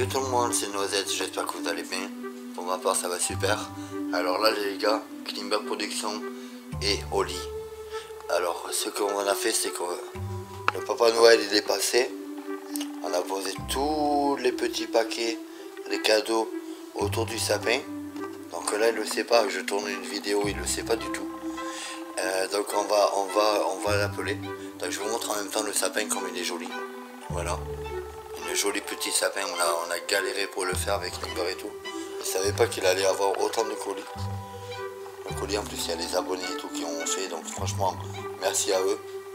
tout le monde, c'est Noisette, j'espère que vous allez bien. Pour ma part ça va super. Alors là les gars, Klimber Production et Oli. Alors ce qu'on a fait c'est que le Papa Noël il est passé. On a posé tous les petits paquets, les cadeaux autour du sapin. Donc là il le sait pas, je tourne une vidéo, il le sait pas du tout. Donc on va l'appeler. Donc je vous montre en même temps le sapin comme il est joli. Voilà. Une jolie petit sapin, on a galéré pour le faire avec Klimber et tout. Je savais pas qu'il allait avoir autant de colis. Le colis en plus il y a les abonnés et tout qui ont fait, donc franchement merci à eux.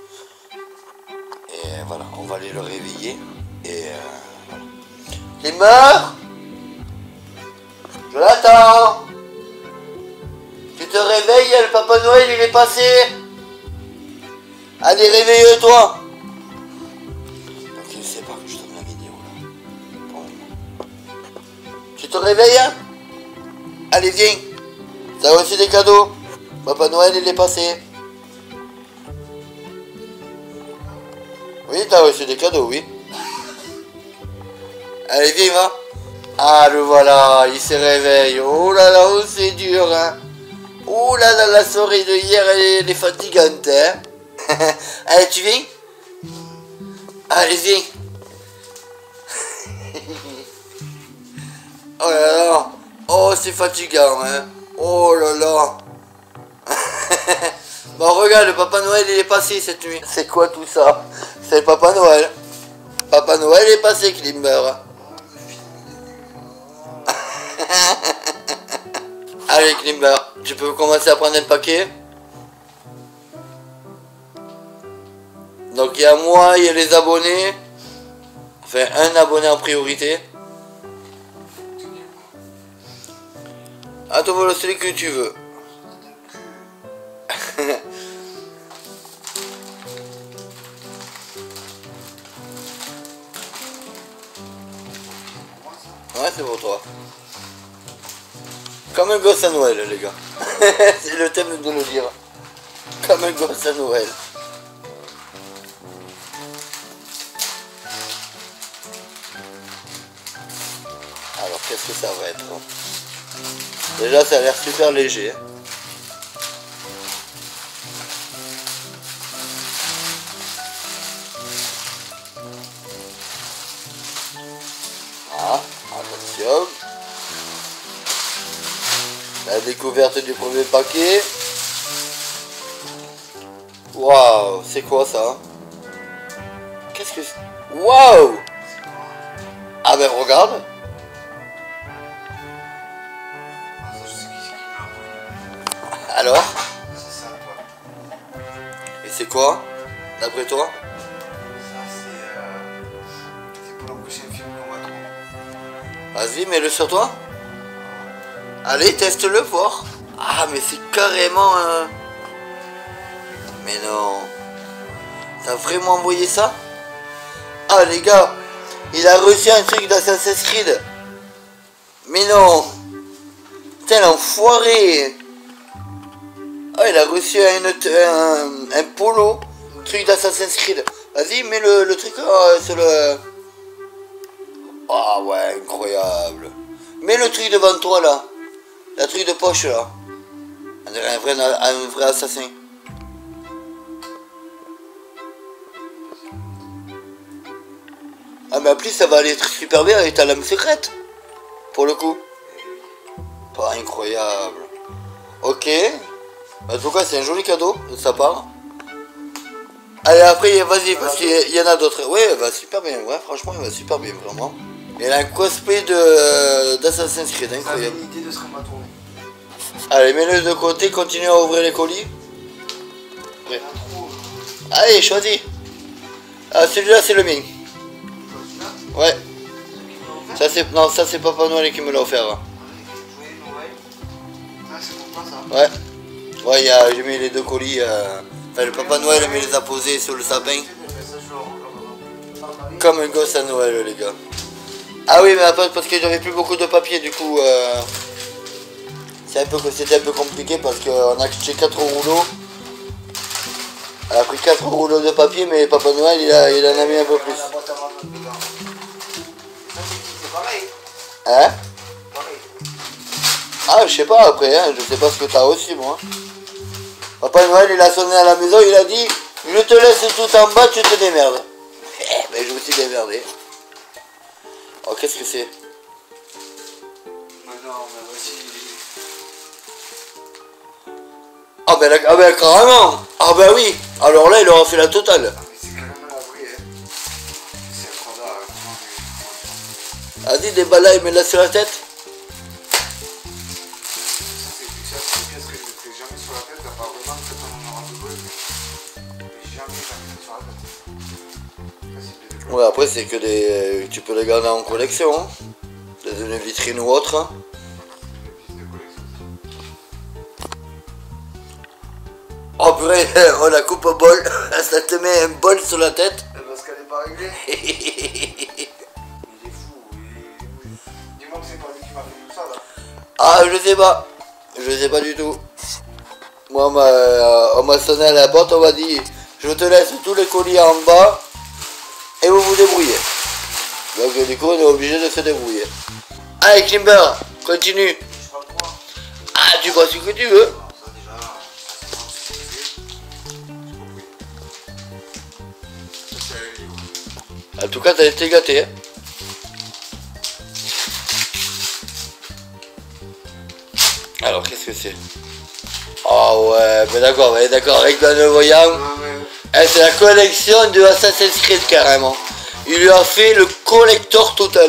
Et voilà, on va aller le réveiller. Et voilà. Klimber, je l'attends. Tu te réveilles, le Papa Noël il est passé. Allez, réveille-toi. Donc il ne sait pas que je tourne la vidéo là. Bon. Tu te réveilles hein? Allez, viens. T'as reçu des cadeaux. Papa Noël il est passé. Oui, t'as reçu des cadeaux, oui. Allez, viens, va. Ah, le voilà, il se réveille. Oh là là, oh, c'est dur, hein. Oh là là, la soirée de hier, elle est fatigante, hein. Allez, tu viens? Allez, viens. Oh là là. Oh, c'est fatigant, hein. Oh là là. Bon, regarde, le Papa Noël, il est passé cette nuit. C'est quoi tout ça? C'est le Papa Noël. Papa Noël est passé, Klimber. Allez, Klimber, tu peux commencer à prendre un paquet. Donc il y a moi, il y a les abonnés. Enfin, un abonné en priorité. À toi, voilà celui que tu veux. Ouais, c'est pour toi. Comme un gosse à Noël, les gars. C'est le thème de le dire. Comme un gosse à Noël. Alors, qu'est-ce que ça va être? Déjà, ça a l'air super léger. Ah, attention. La découverte du premier paquet. Waouh, c'est quoi ça? Qu'est-ce que c'est? Waouh! Ah ben regarde. Alors? C'est ça, toi. Et c'est quoi? D'après toi? Ça, c'est pour le prochain film qu'on va tourner. Vas-y, mets-le sur toi. Allez, teste-le, voir. Ah, mais c'est carrément un... Mais non. T'as vraiment envoyé ça? Ah, les gars, il a reçu un truc d'Assassin's Creed. Mais non. Putain, l'enfoiré. Ah, il a reçu un polo, truc d'Assassin's Creed. Vas-y, mets le truc sur le... Ah ouais, incroyable. Mets le truc devant toi, là. Le truc de poche, là. On dirait un vrai assassin. Ah, mais en plus, ça va aller être super bien avec ta lame secrète. Pour le coup. Pas incroyable. Ok. En tout cas, c'est un joli cadeau de sa part. Allez, après, vas-y, parce qu'il y en a d'autres. Ouais, il va super bien. Ouais, franchement, il va super bien, vraiment. Il a un cosplay d'Assassin's Creed, incroyable. C'est l'idée de ce qu'on va tourner. Allez, mets-le de côté, continue à ouvrir les colis. Ouais. Allez, choisis. Ah, celui-là, c'est le mien. Ouais. Ça, c'est... Non, ça, c'est Papa Noël qui me l'a offert. Hein. Ah, c'est pour toi, ça? Ouais. Ouais, j'ai mis les deux colis. Enfin, le Papa Noël me les a posés sur le sapin. Comme un gosse à Noël, les gars. Ah oui, mais après, parce que j'avais plus beaucoup de papier, du coup, c'était un peu compliqué parce qu'on a acheté 4 rouleaux. Elle a pris 4 rouleaux de papier, mais Papa Noël, il en a mis un peu plus. C'est pareil. Hein? Pareil. Ah, je sais pas après, hein. Je sais pas ce que t'as reçu, moi. Papa Noël, il a sonné à la maison, il a dit, je te laisse tout en bas, tu te démerdes. Eh ben, je me suis démerdé. Oh, qu'est-ce que c'est? Mais non, mais voici. Ah ben carrément. Ah ben oui. Alors là, il aura fait la totale. Ah, mais c'est carrément la vraie, hein. C'est un Prada, comment Vas-y, déballe, mets-la sur la tête. Ça, c'est des pièces que je ne mettrai jamais sur la tête, à part vraiment peut-être on en aura besoin, mais jamais sur la tête. Ça, c'est des Ouais, après, c'est que des... Tu peux les garder en collection, hein. Dans une vitrine ou autre, hein. pièces de collection. Oh purée, oh la coupe au bol. Ça te met un bol sur la tête. Parce qu'elle n'est pas réglée. Il est fou. Dis-moi que c'est pas lui qui m'a fait tout ça, là. Ah, je sais pas. Je sais pas du tout. Moi, on m'a sonné à la porte, on m'a dit, je te laisse tous les colis en bas et vous vous débrouillez. Donc du coup, on est obligé de se débrouiller. Allez, Kimber, continue. Je sais pas quoi. Ah, tu vois ce que tu veux. Ça, déjà, ça, c'est pas ce que c'est. C'est un livre. En tout cas, t'as été gâté. Hein. Alors, qu'est-ce que c'est? Oh ouais, mais d'accord, avec le voyant. Eh, c'est la collection de Assassin's Creed carrément. Il lui a fait le collector total.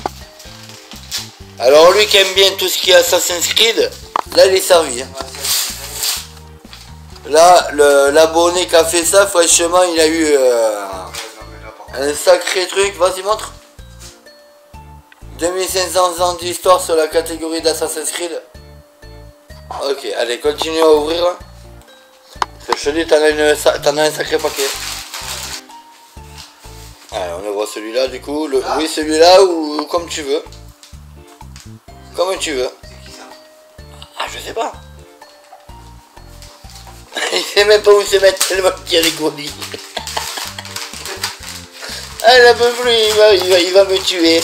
Alors lui qui aime bien tout ce qui est Assassin's Creed, là il est servi. Hein. Là, l'abonné qui a fait ça, franchement, il a eu un sacré truc. Vas-y, montre. 2500 ans d'histoire sur la catégorie d'Assassin's Creed. Ok, allez, continue à ouvrir. Parce que je te dis, t'en as un sacré paquet. Allez, on ouvre celui-là, du coup. Oui, celui-là ou comme tu veux. Comme tu veux. C'est qui ça? Ah, je sais pas. Il sait même pas où se mettre tellement qu'il y a les colis. Ah, il peut plus, il va me tuer.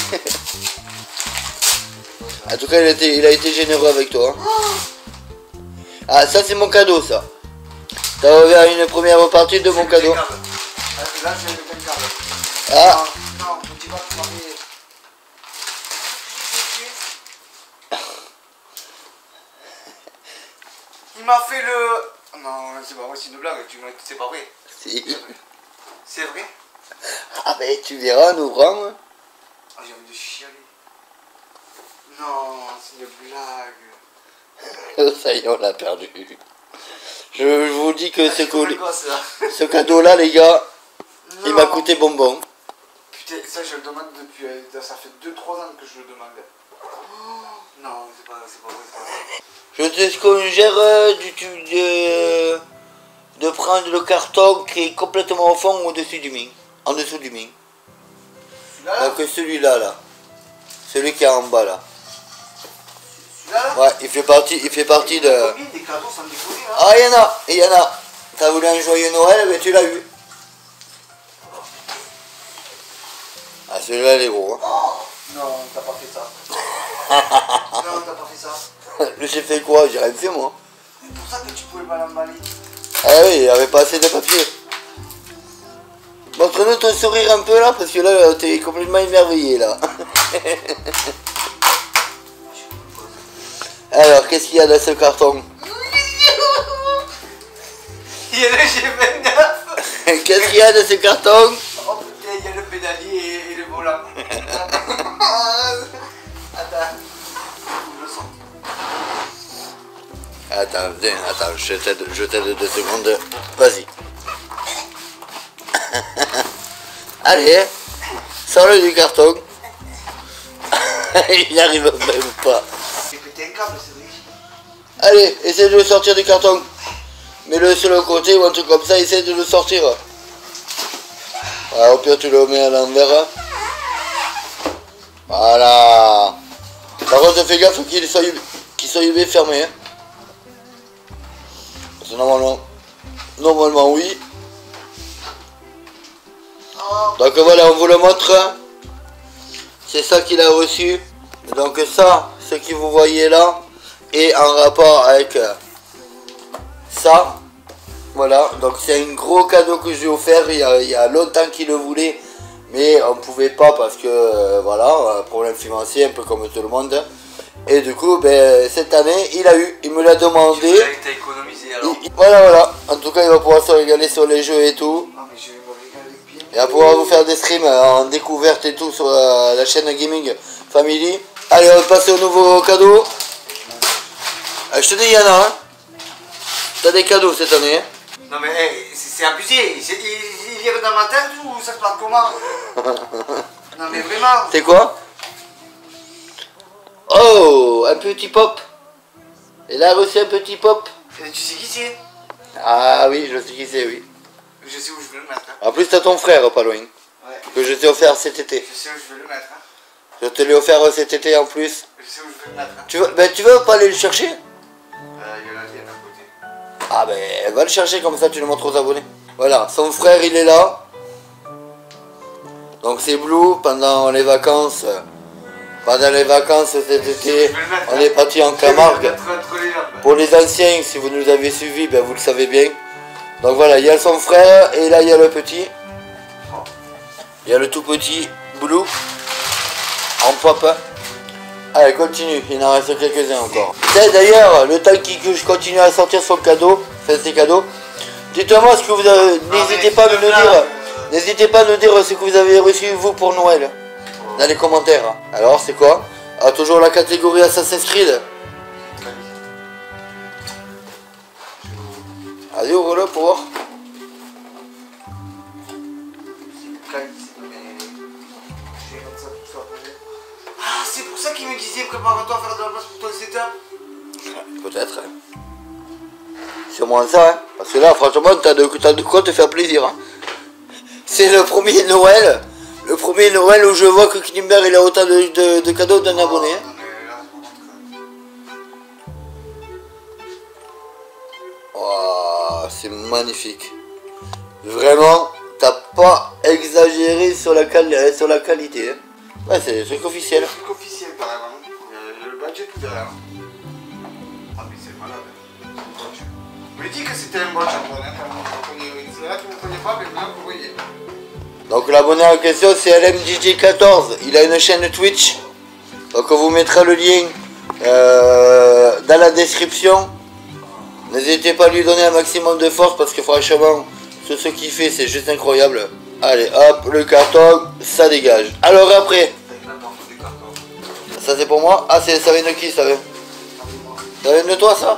En tout cas, il a été généreux avec toi. Ah, ça c'est mon cadeau, ça. T'as ouvert une première partie de mon cadeau. Là, c'est le même câble. Ah, Non, tu vas te marier. Il m'a fait le... Non, c'est pas vrai, c'est une blague, c'est pas vrai. si. C'est vrai? Ah, ben tu verras en ouvrant. Ah, j'ai envie de chialer. Non, c'est une blague. Ça y est, on l'a perdu. Je vous dis que ce colis, Gosse, là. ce cadeau-là, les gars, il Non. m'a coûté bonbon. Putain, ça je le demande depuis... Ça fait 2-3 ans que je le demande. Non, c'est pas vrai, c'est pas vrai. Je te suggère de prendre le carton qui est complètement au fond au-dessus du mien. En dessous du mien. Celui-là, Donc celui-là, là. Celui qui est en bas, là. celui-là, Ouais, il fait partie de... combien des cadeaux sans déconner, là? Ah, il y en a. T'as voulu un joyeux Noël, mais tu l'as eu. Ah, celui-là, il est gros. Hein. Non, t'as pas fait ça. Non, t'as pas fait ça. J'ai fait quoi? J'ai rien fait, moi. C'est pour ça que tu pouvais pas l'emballer. Ah oui, il n'y avait pas assez de papier. Montre-nous ton sourire un peu, là, parce que là, t'es complètement émerveillé, là. Alors, qu'est-ce qu'il y a dans ce carton? Il y a le G29. Qu'est-ce qu'il y a dans ce carton? Oh putain, il y a le pédalier et le volant. Attends. Je le sens. Attends, je t'aide 2 secondes. Vas-y. Allez, sors-le du carton. Il n'y arrive même pas. J'ai pété un câble, Cédric. Allez, essaie de le sortir du carton. Mets-le sur le côté ou un truc comme ça, essaie de le sortir. Ah, au pire, tu le mets à l'envers. Voilà. Par contre, fais gaffe qu'il soit bien fermé. Hein. Parce que normalement, oui. Oh. Donc voilà, on vous le montre. C'est ça qu'il a reçu. Donc ça, ce que vous voyez là, est en rapport avec ça. Voilà, donc c'est un gros cadeau que j'ai offert il y a longtemps qu'il le voulait. Mais on pouvait pas parce que voilà, problème financier, un peu comme tout le monde. Et du coup, ben, cette année, il me l'a demandé. T'as économisé alors. Voilà. En tout cas, il va pouvoir se régaler sur les jeux et tout. Ah, mais je vais me régaler bien. Il va pouvoir vous faire des streams en découverte et tout sur la chaîne Gaming Family. Allez, on va passer au nouveau cadeau. Je te dis, il y en a, hein. T'as des cadeaux cette année, hein. Non mais hey, c'est abusé. Il est dans ma tête ou ça se passe comment? Non mais vraiment. C'est quoi? Oh, un petit pop. Il a reçu un petit pop. Tu sais qui c'est? Ah oui, je sais qui c'est, oui. Je sais où je veux le mettre. Hein. En plus, t'as ton frère, pas loin. Ouais. Que je t'ai offert cet été. Je sais où je veux le mettre. Hein. Je te l'ai offert cet été en plus. Je sais où je veux le mettre. Hein. Tu veux pas aller le chercher? Il y en a d'un côté. Ah ben, va le chercher comme ça, tu le montres aux abonnés. Voilà, son frère, il est là. Donc c'est Blue, pendant les vacances. Pendant les vacances cet été, on est parti en Camargue. Pour les anciens, si vous nous avez suivis, ben vous le savez bien. Donc voilà, il y a son frère et là il y a le petit. Il y a le tout petit Blue en pop. Allez, continue, il en reste quelques-uns encore. D'ailleurs, le temps que je continue à sortir son cadeau, enfin ses cadeaux, dites-moi ce que vous avez. N'hésitez pas à me le dire. N'hésitez pas à nous dire ce que vous avez reçu vous pour Noël. Dans les commentaires. Alors c'est quoi? Ah, toujours la catégorie Assassin's Creed. Allez, ouvre-le pour voir. Ah, c'est pour ça qu'il me disait prépare-toi à faire de la place pour ton setup. Peut-être. Hein. C'est moins ça, hein. Parce que là, franchement, t'as de quoi te faire plaisir. Hein. C'est le premier Noël. Le premier Noël où je vois que Klimber il a autant de cadeaux d'un abonné. Hein. Oh, c'est magnifique. Vraiment, t'as pas exagéré sur la qualité. Hein. Ouais, c'est le truc officiel. C'est le truc officiel carrément. Le budget tout derrière. Ah mais c'est malade. Je me dis que c'était un bon japonais. C'est là que vous ne connaissez pas, mais maintenant vous voyez. Donc l'abonné en question c'est LMDJ14, il a une chaîne Twitch, donc on vous mettra le lien dans la description. N'hésitez pas à lui donner un maximum de force parce que franchement, tout ce qu'il fait c'est juste incroyable. Allez hop, le carton, ça dégage. Alors après, ça c'est pour moi, ah ça vient de qui ça vient? Ça vient de toi ça?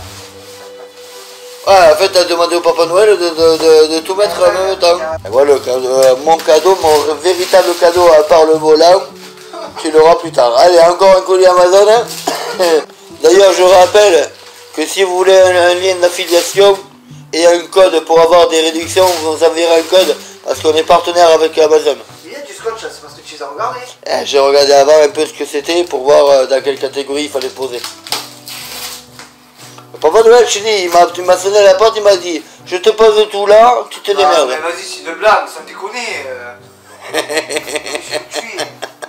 Ouais, en fait, t'as demandé au Papa Noël de tout mettre en même temps. Et voilà, mon cadeau, mon véritable cadeau, à part le volant, tu l'auras plus tard. Allez, encore un colis Amazon. Hein. D'ailleurs, je rappelle que si vous voulez un lien d'affiliation et un code pour avoir des réductions, vous nous enverrez un code parce qu'on est partenaire avec Amazon. Il y a du scotch, c'est parce que tu les as regardés. J'ai regardé avant un peu ce que c'était pour voir dans quelle catégorie il fallait poser. Papa Noël, je dis, tu m'as sonné à la porte, il m'a dit, je te pose tout là, tu te démerdes. Mais vas-y, c'est une blague, sans déconner. Je vais me tuer.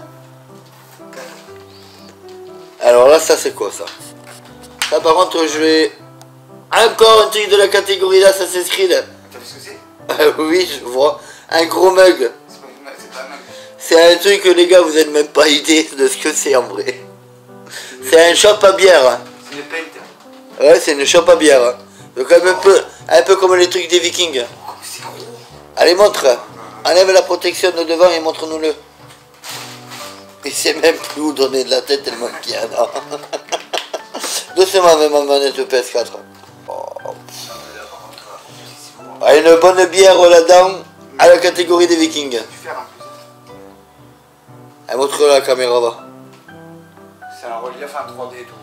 Alors là, ça c'est quoi ça? Ça par contre, je vais... Encore un truc de la catégorie d'Assassin's Creed. T'as vu ce que c'est? Oui, je vois. Un gros mug. C'est pas un mug. C'est un truc que les gars, vous n'avez même pas idée de ce que c'est en vrai. C'est un shop à bière. C'est une peinte. Ouais, c'est une shop à bière. Hein. Donc un peu comme les trucs des Vikings. C'est gros. Allez, montre. Enlève la protection de devant et montre-nous-le. Il sait même plus où donner de la tête tellement qu'il y en a. Doucement avec ma manette PS4. Oh. Ah, une bonne bière là-dedans à la catégorie des Vikings. Tu fais en plus. Elle montre la caméra va. C'est un relief en 3D et tout.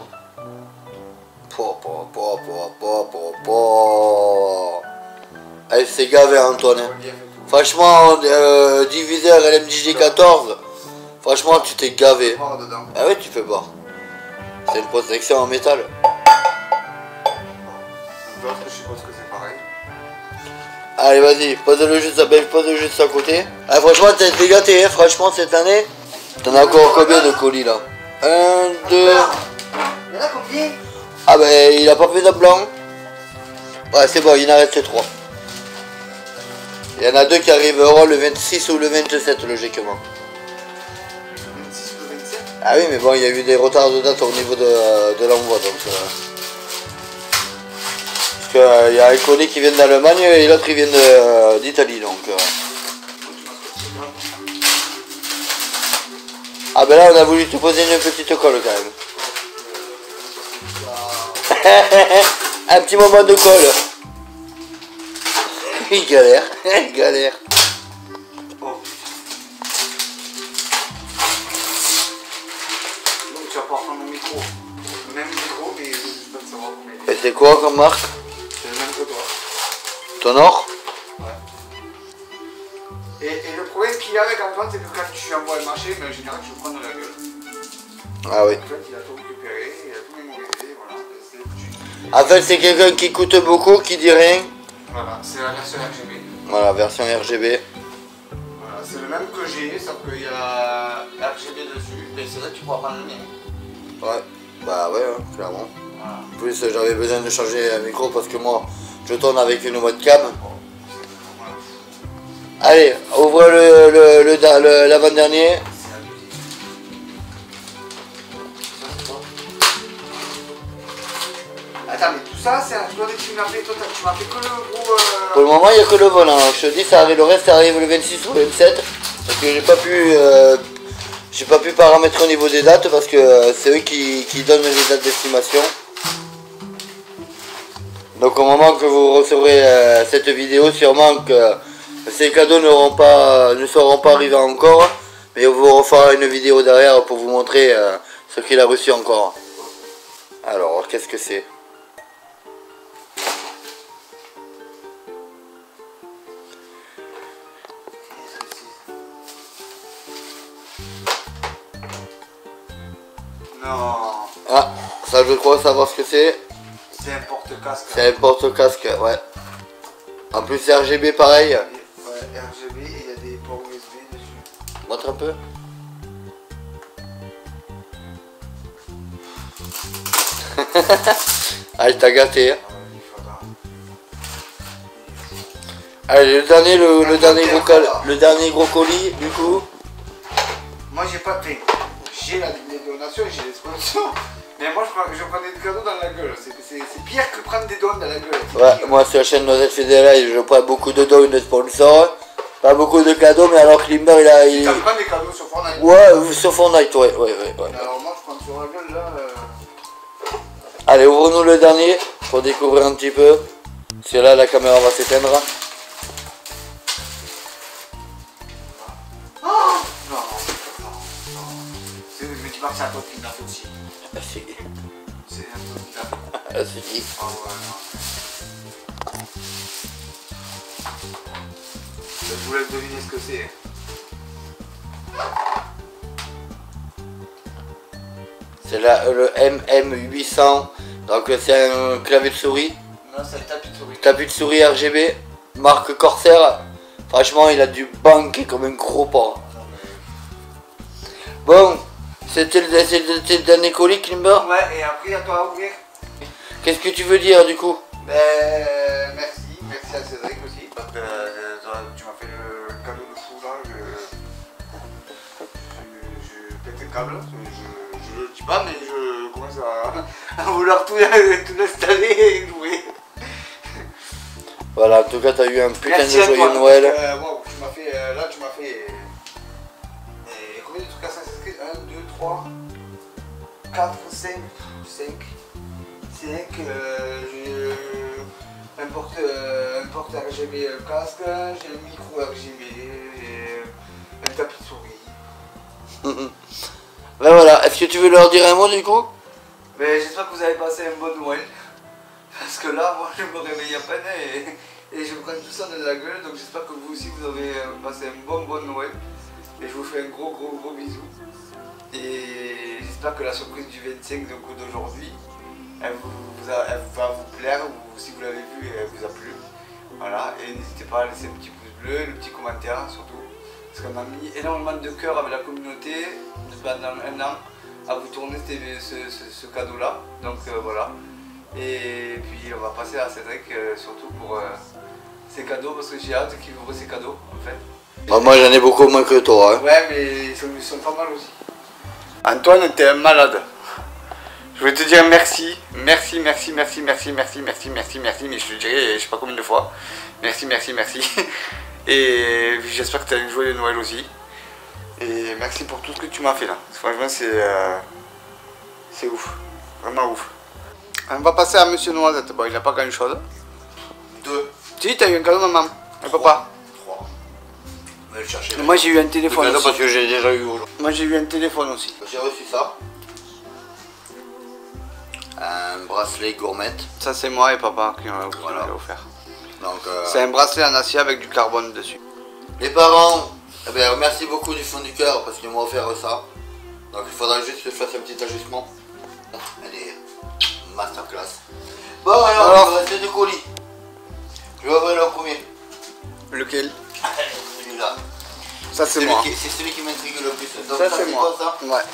Elle s'est gavée Antoine. Franchement, diviseur LMDJ14. Franchement, tu t'es gavé. Ah oui, tu peux boire. C'est une protection en métal. D'autres, je suppose que c'est pareil. Allez, vas-y, pose-le juste à côté. Ah, franchement, t'as été gâté, hein, franchement, cette année. T'en as encore combien de colis là? 1, 2... Il y en a combien? Ah ben il a pas fait de blanc. Ouais c'est bon, il en reste 3. Il y en a 2 qui arriveront le 26 ou le 27 logiquement. 26 ou le 27? Ah oui mais bon il y a eu des retards de date au niveau de l'envoi donc... Parce qu'il y a un colis qui vient d'Allemagne et l'autre il vient d'Italie donc... Ah ben là on a voulu te poser une petite colle quand même. Un petit moment de colle. Il galère, il galère. Oh. Donc tu vas pouvoir prendre mon micro. Le même micro mais je sais pas de savoir combien. Et c'est quoi comme marque? C'est le même que toi. Tonor? Ouais. Et le problème qu'il y a avec Antoine, c'est que quand tu envoies le marché, mais en général tu le prends dans la gueule. Ah oui. En fait il a tout récupéré, il a tout mémorisé, voilà. En fait c'est quelqu'un qui coûte beaucoup, qui dit rien. Voilà, c'est la version RGB. Voilà, version RGB. Voilà, c'est le même que j'ai, sauf qu'il y a RGB dessus. Mais c'est vrai que tu pourras prendre le mien. Ouais, bah ouais, hein, clairement. Voilà. En plus j'avais besoin de changer un micro parce que moi je tourne avec une webcam. Voilà. Allez, ouvre l'avant-dernier. C'est abusé. Ça, c'est quoi? Attends, mais tout ça, c'est un toi que tu m'as fait, toi, tu m'as fait que le gros. Pour le moment il n'y a que le volant. Je te dis ça arrive, le reste ça arrive le 26 ou le 27. Parce que j'ai pas pu paramétrer au niveau des dates parce que c'est eux qui donnent les dates d'estimation. Donc au moment que vous recevrez cette vidéo, sûrement que ces cadeaux ne seront pas arrivés encore. Mais on vous refera une vidéo derrière pour vous montrer ce qu'il a reçu encore. Alors, qu'est-ce que c'est? Non, Ah, ça je crois savoir ce que c'est. c'est un porte-casque. C'est un porte-casque, ouais. En plus c'est RGB pareil. Ouais, RGB et il y a des ports USB dessus. Montre un peu. Ah, il t'a gâté. Hein. Ah ouais, il faudra. Allez, le dernier gros colis, du coup. Moi j'ai pas de j'ai les donations et j'ai les sponsors. Mais moi je prends des cadeaux dans la gueule. C'est pire que prendre des dons dans la gueule. Ouais, moi sur la chaîne Noisette Fédérale, je prends beaucoup de dons de sponsors. Pas beaucoup de cadeaux, mais alors Klimber il Tu prends des cadeaux sur Fortnite. Ouais, sur Fortnite, ouais. Alors moi je prends sur la gueule là. Allez, ouvre-nous le dernier pour découvrir un petit peu. Parce que là, la caméra va s'éteindre. Oh non, non. Je me dis pas que c'est un pote qui me l'a fait aussi. Ah, si. C'est un pote qui l'a fait. Ah, si. Ah ouais, non. Je voulais deviner ce que c'est. C'est le MM800. Donc c'est un clavier de souris. Non, c'est un tapis de souris. Tapis de souris RGB. Marque Corsair. Franchement, il a du banquet comme un gros porc. Bon, c'était le dernier colis, Klimber. Ouais, et après à toi à ouvrir. Qu'est-ce que tu veux dire du coup? Ben merci à Cédric aussi. Tu m'as fait le cadeau de fou là. Je pète le câble. Je le dis pas, mais je commence à vouloir tout installer et jouer. Voilà, en tout cas, t'as eu un putain Merci de à toi, joyeux Noël. Wow, tu m'as fait. Là, tu m'as fait. Combien de trucs à s'inscrire? 1, 2, 3, 4, 5. 5. Un porte RGB casque, j'ai un micro RGB, j'ai un tapis de souris. Ben voilà, est-ce que tu veux leur dire un mot du coup? Mais j'espère que vous avez passé un bon Noël. Parce que là, moi je me réveille à peine et je me prends tout ça dans la gueule. Donc j'espère que vous aussi vous avez passé un bon Noël. Et je vous fais un gros bisou. Et j'espère que la surprise du 25 d'aujourd'hui, elle va vous plaire, ou si vous l'avez vu, elle vous a plu. Voilà, et n'hésitez pas à laisser un petit pouce bleu, le petit commentaire surtout. Parce qu'on a mis énormément de cœur avec la communauté pendant un an. à vous tourner ce cadeau-là. Donc voilà. Et puis on va passer à Cédric, surtout pour ses cadeaux, parce que j'ai hâte qu'il ouvre ses cadeaux en fait. Bah, moi j'en ai beaucoup moins que toi. Hein. Ouais, mais ils sont pas mal aussi. Antoine, t'es un malade. Je voulais te dire merci, merci, mais je te dirai je sais pas combien de fois. Merci. Et j'espère que tu as une joyeuse Noël aussi. Et merci pour tout ce que tu m'as fait là. Franchement, c'est ouf, vraiment ouf. On va passer à Monsieur Noisette. Bon, il n'a pas grand chose. 2. Si, t'as eu un cadeau, maman. Un papa. 3. On va le chercher. Moi, j'ai eu un téléphone aussi. Parce que j'ai déjà eu aujourd'hui. Moi, j'ai eu un téléphone aussi. J'ai reçu ça. Un bracelet gourmet. Ça, c'est moi et papa qui m'ont offert. Donc, c'est un bracelet en acier avec du carbone dessus. Les parents, eh bien, merci beaucoup du fond du cœur parce qu'ils m'ont offert ça. Donc il faudra juste que je fasse un petit ajustement. Allez, masterclass. Bon alors, il me reste 2 colis. Je vais ouvrir le premier. Lequel? Celui-là. Ça c'est moi. C'est celui qui m'intrigue le plus. Donc, ça c'est moi. Quoi, ça ouais.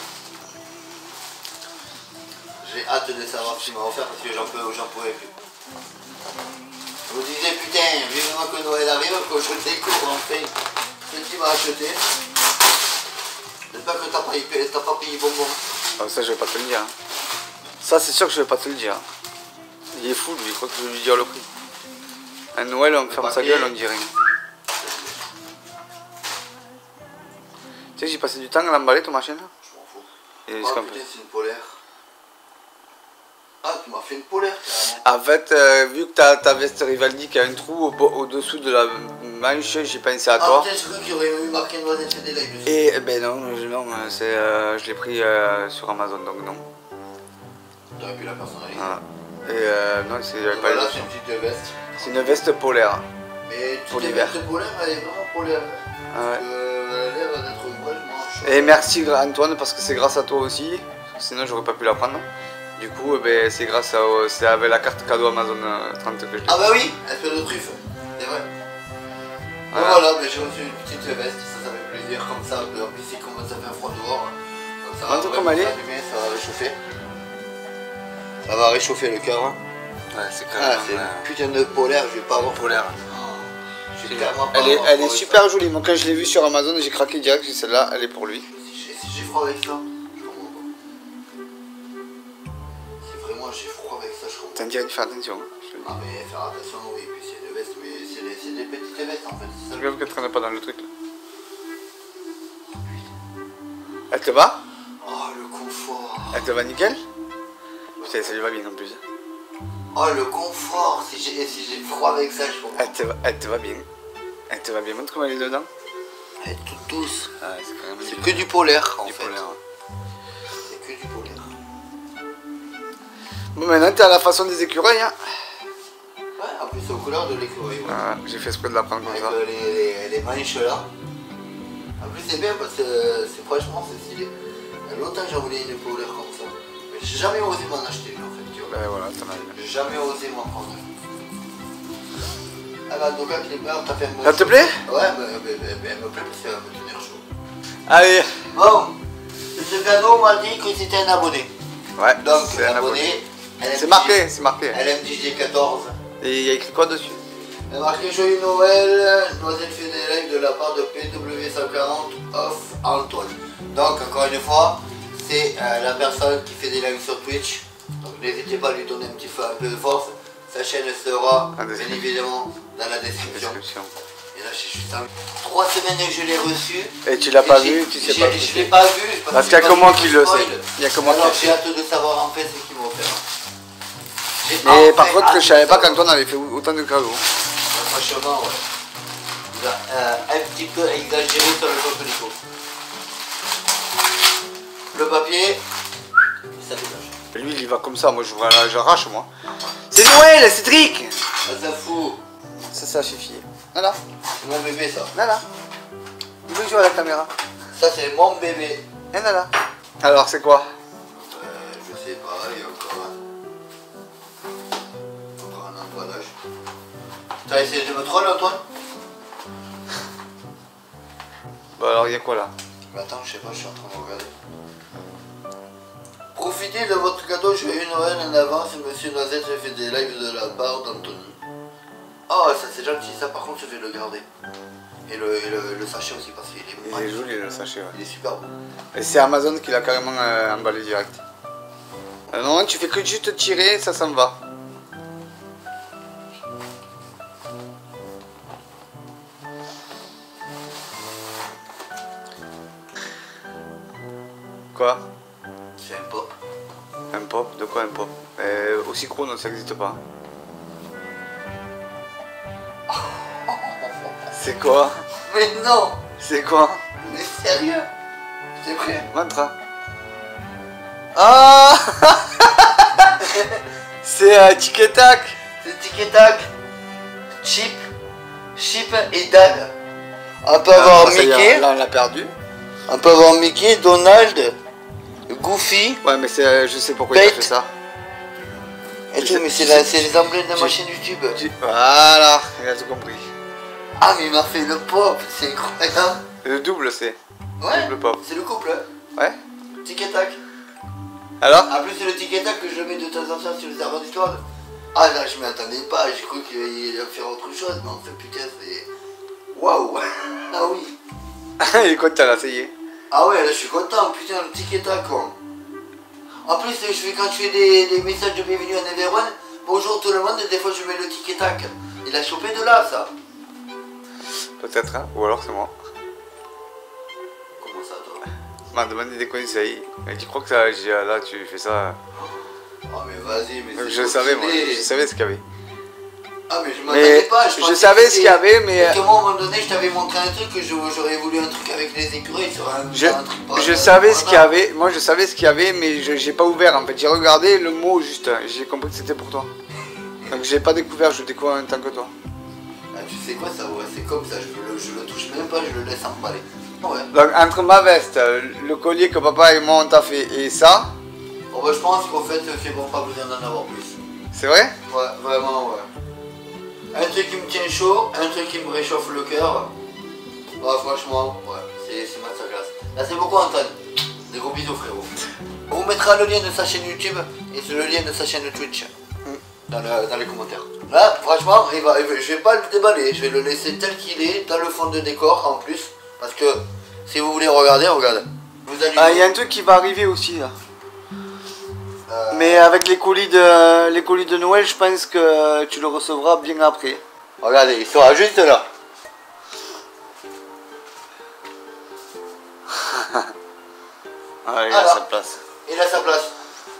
J'ai hâte de savoir ce qu'il m'a offert parce que j'en pouvais plus. Je vous disais putain, vivement que Noël arrive, que je découvre enfin ce qu'il m'a acheté. J'espère que t'as pas payé bonbon. Ah, ça je vais pas te le dire. Hein. Ça c'est sûr que je vais pas te le dire. Il est fou lui, il croit que je vais lui dire le prix. À Noël on me ferme sa gueule, on dit rien. Tu sais j'ai passé du temps à l'emballer ton machin là. Je m'en fous. Et putain c'est une polaire. Ah, tu m'as fait une polaire carrément. En fait, vu que ta veste Rivaldi qui a un trou au-dessous de la manche, j'ai pensé à toi. Ah putain, je crois qu'il y aurait eu marqué Noisette chez Delight dessus. Et ben non, je l'ai pris sur Amazon donc non. T'aurais pu la personnaliser. Voilà. Et non, c'est pas voilà, c'est une petite veste. C'est une veste polaire. Mais pour petite l'hiver. veste polaire, elle est vraiment polaire. Ah ouais. Elle a l'air d'être vraiment chaude. Et merci Antoine parce que c'est grâce à toi aussi. Sinon j'aurais pas pu la prendre. Du coup, ben, c'est grâce à c'est avec la carte cadeau Amazon 30 que je l'ai. Ah bah oui, espèce de truffe, c'est vrai. Voilà, ben, j'ai reçu une petite veste, ça fait plaisir comme ça. En plus, il commence à faire froid dehors. Comme ça, comme elle est. Ça va réchauffer. Ça va réchauffer le cœur. Ouais, c'est Ah, c'est une putain de polaire, je vais pas avoir polaire. Elle est super jolie. Moi, quand je l'ai vue sur Amazon, j'ai craqué direct. Celle-là, elle est pour lui. Si j'ai froid avec ça, je comprends pas. Si vraiment j'ai froid avec ça, je comprends pas. T'as dit de faire attention. Ah, mais faire attention, oui, puis c'est des vestes, mais c'est des petites vestes en fait. Je veux qu'elle traîne pas dans le truc là. Elle te va? Oh, le confort. Elle te va nickel? Putain, ça lui va bien en plus. Oh, le confort. Si j'ai froid avec ça, je comprends. Elle te va bien. Elle te va bien. Montre comment elle est dedans. Elle est toute douce. Ah, c'est que du polaire en fait. Polaire. C'est que du polaire. Bon, maintenant t'es à la façon des écureuils. Hein. Ouais, en plus, c'est aux couleurs de l'écureuil. Ouais. Ah, j'ai fait exprès de la prendre comme avec ça. Les manches là. En plus, c'est bien parce que franchement, c'est stylé. Il y a longtemps que j'en voulais une polaire comme ça. Mais j'ai jamais osé m'en acheter une en fait. Tu vois. Ben voilà, t'en as une. J'ai jamais osé m'en prendre une. Ah bah, donc, Clipper, t'as fait un. Elle te plaît? Ouais, elle me plaît parce qu'elle va me tenir chaud. Allez. Bon, ce cadeau m'a dit que c'était un abonné. Ouais, donc c'est un abonné. C'est marqué, c'est marqué. LMDJ14. Et il y a écrit quoi dessus? Il y a marqué Joyeux Noël, Noisette fait des lives de la part de PW140 off Antoine. Donc, encore une fois, c'est la personne qui fait des lives sur Twitch. Donc, n'hésitez pas à lui donner un peu de force. Sa chaîne sera bien évidemment dans la description. Et là, j'ai juste 3 semaines que je l'ai reçu. Et tu l'as pas vu, tu sais pas. Je l'ai pas vu. Parce qu'il y a que moi qui le sais. Il y a que moi qui Alors, le sais. j'ai hâte de savoir en fait ce qu'ils m'ont offert. Mais par contre, je savais pas qu'Antoine avait fait autant de cadeaux. Franchement, ouais. Il a un petit peu exagéré sur le coquelicot. Le papier, ça dégage. Lui, il y va comme ça. Moi, j'arrache, moi. C'est Noël, Cédric! Ça fout. Ça suffit. Voilà. C'est mon bébé, ça. Voilà. Il veut jouer à la caméra. Ça, c'est mon bébé. Et voilà. Alors, c'est quoi? Je sais pas, il y a encore un emballage. T'as essayé de me troller, Antoine? Bah, alors, il y a quoi là? Mais attends, je sais pas, je suis en train de regarder. profiter de votre cadeau Joyeux Noël en avance, Monsieur Noisette fait des lives de la barre d'Anthony. Oh, ça c'est gentil, ça par contre je vais le garder. Et le sachet aussi parce qu'il est Il est joli le sachet, ouais. Il est super beau. Et c'est Amazon qui l'a carrément emballé direct. Non, tu fais que juste tirer, ça s'en va. Quoi? C'est un pop. Un pop? De quoi un pop? Aussi chrono, ça n'existe pas. C'est quoi? Mais non! C'est quoi? Mais sérieux? C'est vrai? Montre. Ah. C'est Tic et Tac. C'est Tic et Tac, Chip et Dan. On peut avoir ça y est, Mickey, là on l'a perdu. on peut avoir Mickey, Donald, Goofy, Ouais, mais je sais pourquoi il a Bête. fait ça. et tout, mais c'est les emblèmes de ma chaîne YouTube. Voilà, il a tout compris. Ah, mais il m'a fait le pop, c'est incroyable. Le double, c'est. Ouais, Double pop. c'est le couple, hein. Ouais. Tic et Tac. Alors? En plus, c'est le Tic et Tac que je mets de temps en temps sur les serveurs Discord. Ah là, je m'y attendais pas, j'ai cru qu'il allait faire autre chose, mais en fait, putain, c'est. Waouh! Ah oui! Il est content là, ça y est. Ah ouais, là je suis content, putain, le Tic et Tac, quoi. En plus, quand je fais des messages de bienvenue à Neverone, bonjour tout le monde, des fois je mets le Tic et Tac. Il a chopé de là, ça. Peut-être, hein. Ou alors c'est moi. Comment ça, toi? Il m'a demandé des conseils. Et tu crois que ça, là tu fais ça? Oh, mais vas-y, mais c'est Je savais, moi. stylé. Je savais ce qu'il y avait. Ah, mais je m'attendais pas, Je savais ce qu'il y avait, mais. Parce que moi, à un moment donné, je t'avais montré un truc que j'aurais voulu un truc avec les écureuils sur un truc pas- Je savais ce qu'il y avait, moi je savais ce qu'il y avait, mais j'ai pas ouvert en fait. J'ai regardé le mot juste, j'ai compris que c'était pour toi. Donc j'ai pas découvert, je découvre en même temps que toi. Ah, tu sais quoi, ça, ouais, c'est comme ça, je le touche même pas, je le laisse emballer. Ouais. Donc entre ma veste, le collier que papa et moi on t'a fait et ça, Bon, bah, je pense qu'en fait, c'est bon, pas besoin d'en avoir plus. c'est vrai? Ouais, vraiment, ouais. Un truc qui me tient chaud, un truc qui me réchauffe le cœur. Bah, franchement, ouais, c'est ma classe. Merci beaucoup, Antoine. Des gros bisous, frérot. On vous mettra le lien de sa chaîne YouTube et le lien de sa chaîne Twitch dans les commentaires. Là, franchement, je vais pas le déballer, je vais le laisser tel qu'il est, dans le fond de décor en plus. Parce que si vous voulez regarder, regardez. Vous allez. Ah, il y a un truc qui va arriver aussi là. Mais avec les colis de Noël, je pense que tu le recevras bien après. Regardez, il sera juste là. Ah, il a Alors. sa place. Il a sa place.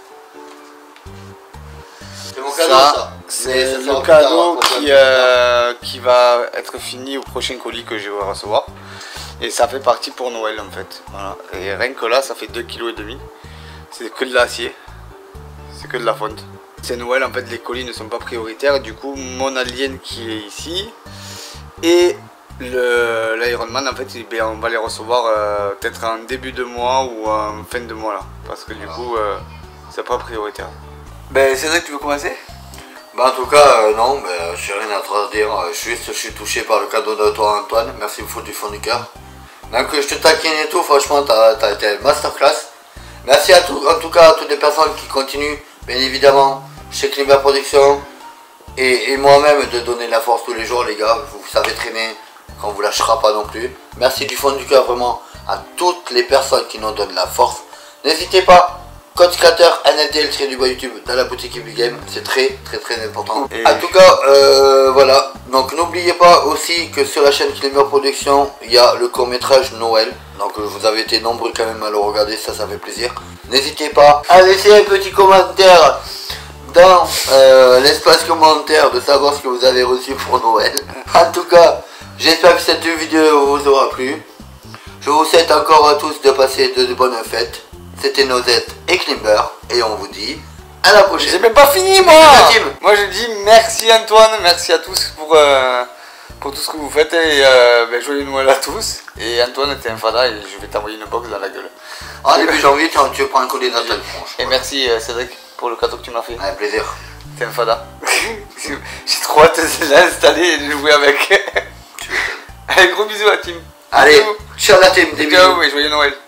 C'est mon cadeau, ça. C'est Mais ça le sera cadeau plus tard, qui va être fini au prochain colis que je vais recevoir. Et ça fait partie pour Noël en fait. Voilà. Et rien que là, ça fait 2,5 kg. C'est que de l'acier. C'est que de la fonte. C'est Noël, en fait, les colis ne sont pas prioritaires. Du coup, mon alien qui est ici et l'Ironman, en fait, on va les recevoir peut-être en début de mois ou en fin de mois là. Parce que du coup, c'est pas prioritaire. Ben, c'est vrai que tu veux commencer? Bah en tout cas, non, bah, j'ai rien à te dire. Juste, je suis touché par le cadeau de toi, Antoine. Merci beaucoup du fond du cœur. Donc, je te taquine et tout. Franchement, t'as été masterclass. Merci en tout cas à toutes les personnes qui continuent, bien évidemment, chez Climat Production et moi-même de donner de la force tous les jours, les gars. Vous savez très bien qu'on vous lâchera pas non plus. Merci du fond du cœur vraiment à toutes les personnes qui nous donnent la force. N'hésitez pas. Code créateur NLTL YouTube dans la boutique Epic Game, c'est très important. Et... En tout cas, voilà. Donc n'oubliez pas aussi que sur la chaîne Climat Production, il y a le court métrage Noël. Donc vous avez été nombreux quand même à le regarder, ça fait plaisir. N'hésitez pas à laisser un petit commentaire dans l'espace commentaire de savoir ce que vous avez reçu pour Noël. En tout cas, j'espère que cette vidéo vous aura plu. Je vous souhaite encore à tous de passer de bonnes fêtes. C'était Noisette et Klimber et on vous dit à la prochaine. J'ai même pas fini moi. Moi je dis merci Antoine, merci à tous pour tout ce que vous faites et joyeux Noël à tous. Et Antoine t'es un fada et je vais t'envoyer une box dans la gueule. En début janvier tu prends un collier dans ta tronche. Et merci Cédric pour le cadeau que tu m'as fait. Avec plaisir. T'es un fada. J'ai trop hâte de l'installer et de jouer avec. Allez, gros bisous à la team. Allez, ciao la team, des bisous. Ciao et joyeux Noël.